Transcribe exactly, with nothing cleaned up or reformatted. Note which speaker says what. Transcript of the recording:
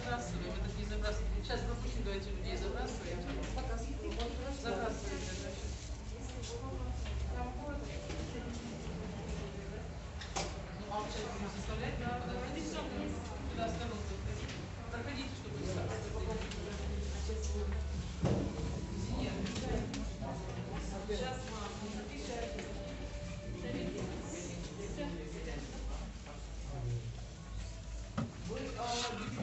Speaker 1: забрасываем, это не забрасываем. Сейчас допустим, давайте людей забрасываем. Забрасываем. Ну, а сейчас будем составлять, да, подождите, туда сторонку. Проходите, чтобы не стало. Сейчас мама запишет. Вы